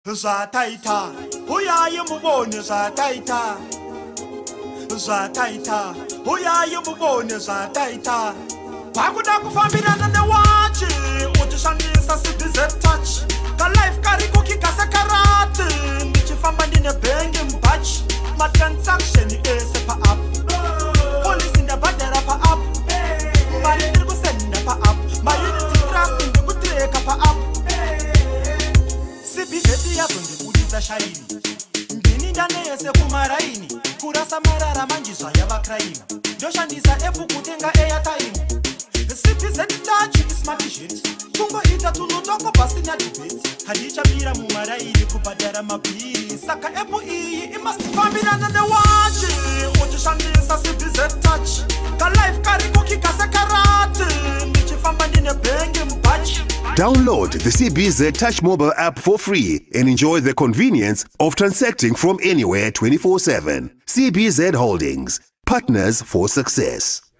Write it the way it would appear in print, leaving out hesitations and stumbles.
Zataita, uyaye mubone zataita. Zataita, uyaye mubone zataita. Wakuda kufambirana newachi, uchishandisa CBZ Touch. Ka life kari kukikasa karate, ndichifamba ndine benge mbachi. Ma transaction ese pa app. Police ndabadera pa app. Mali ndikusenda pa app. Ma unity trust ndikutreka pa app. CBZ yako ndikudisa shaini. Ndini ndane yese kumaraini. Kurasa marara manjizwa yavakraima. Ndoshandisa epu kutenga airtime. CBZ Touch is my vision. Kungo ita tunotoko pasina debate. Hadicha mira mumaraini kubadera mabiri. Saka epu iyi imasti fambirana ne wachi. Uchishandisa CBZ Touch. Ka life kari kukikasa karate. Ndichifamba ndine benge mbachi. Download the CBZ Touch Mobile App for free and enjoy the convenience of transacting from anywhere 24/7. CBZ Holdings, partners for success.